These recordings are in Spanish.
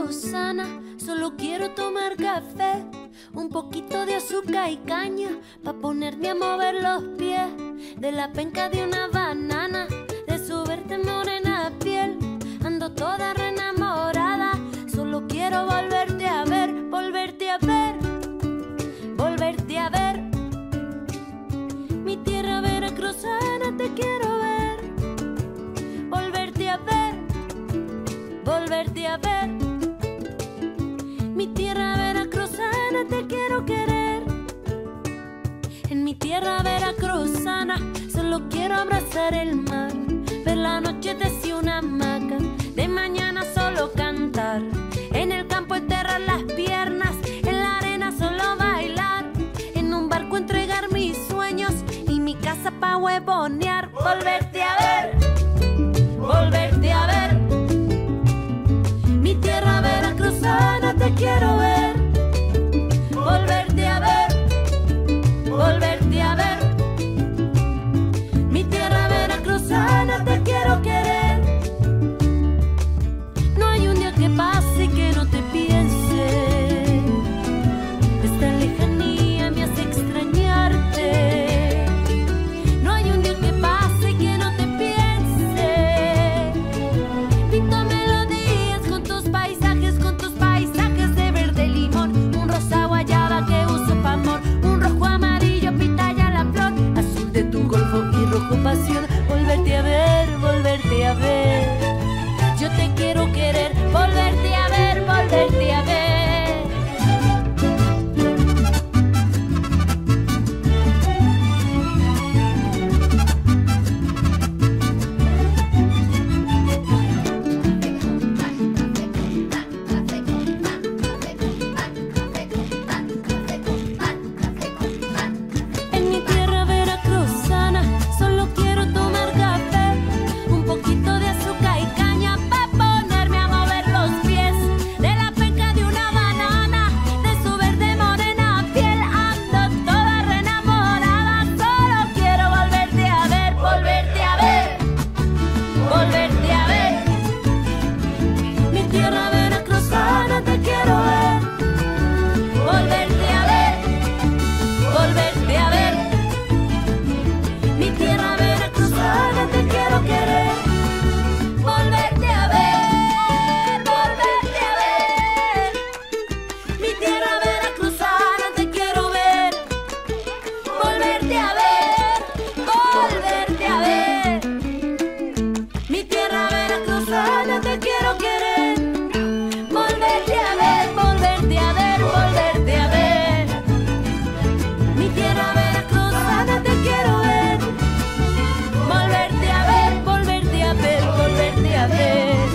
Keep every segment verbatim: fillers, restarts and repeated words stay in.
cruzana, solo quiero tomar café, un poquito de azúcar y caña, pa' ponerme a mover los pies, de la penca de una banana, de su verde morena piel, ando toda re enamorada, solo quiero volverte a ver, volverte a ver, volverte a ver. Mi tierra veracruzana te quiero ver, volverte a ver, volverte a ver. Mi tierra veracruzana te quiero querer. En mi tierra veracruzana solo quiero abrazar el mar, ver la noche desde una hamaca, de mañana solo cantar, en el campo enterrar las piernas, en la arena solo bailar, en un barco entregar mis sueños y mi casa pa' huevonear. Volverte a ver, volverte a ver. Mi tierra veracruzana te quiero ver, volverte a ver, volverte a ver. Mi tierra veracruzana te quiero querer. No hay un día que pase que no te piense, esta lejanía me hace extrañarte. No hay un día que pase que no te piense. Pinto melodías con tus paisajes, con tus paisajes de verde limón, un rosa guayaba que uso pa' amor, un rojo amarillo pitaya la flor, azul de tu golfo y rojo pasión. Volverte a ver, volverte a ver. Yo te quiero querer, volverte a ver, volverte a ver. En mi tierra veracruzana solo quiero tomar café, un poquito de azúcar y caña pa' ponerme a mover los pies, de la penca de una banana, de su verde morena piel, ando toda re enamorada, solo quiero volverte a ver, volverte a ver, volverte a ver. Mi tierra veracruzana te quiero ver, volverte a ver, volverte a ver. Mi tierra veracruzana te quiero querer, volverte a ver, volverte a ver. Mi tierra veracruzana te quiero ver, volverte a ver, volverte a ver. Mi tierra veracruzana te quiero querer, volverte a ver, volverte a ver, volverte a ver. Mi tierra veracruzana te quiero ver, volverte a ver, volverte a ver, volverte a ver.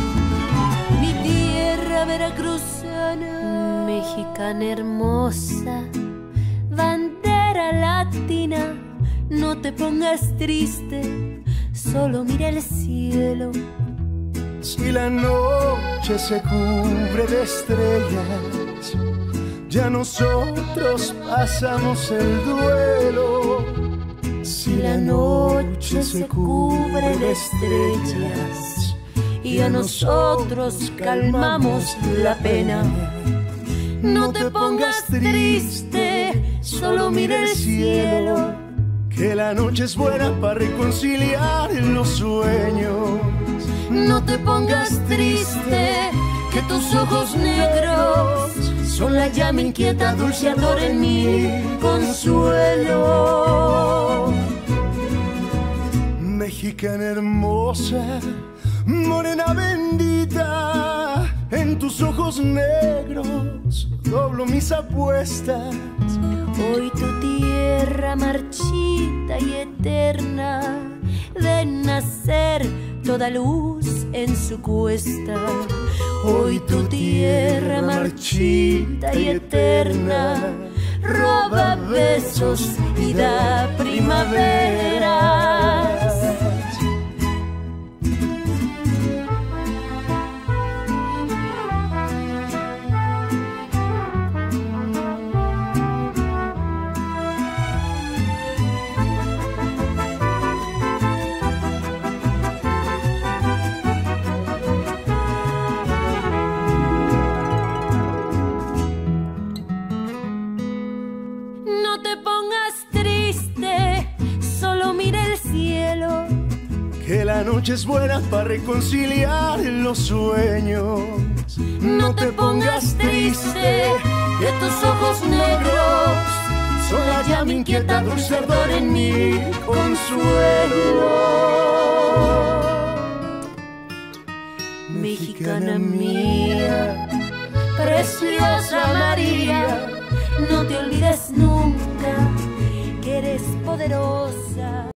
Mi tierra veracruzana, mexicana hermosa, bandera latina, no te pongas triste, solo mira el cielo. Si la noche se cubre de estrellas, ya nosotros pasamos el duelo. Si la noche se cubre de estrellas y a nosotros calmamos la pena, no te pongas triste, solo mira el cielo. Que la noche es buena para reconciliar los sueños. No te pongas triste, que tus ojos negros son la llama inquieta, dulceador en mi consuelo. Mexicana hermosa, morena bendita, en tus ojos negros doblo mis apuestas. Hoy tu tierra marchita y eterna, de nacer toda luz en su cuesta. Hoy tu tierra marchita y eterna, roba besos y da primaveras. noches buenas para reconciliar los sueños. No te pongas triste, que tus ojos negros son la llama inquieta, dulce ardor en mi consuelo. Mexicana mía, preciosa María, no te olvides nunca que eres poderosa.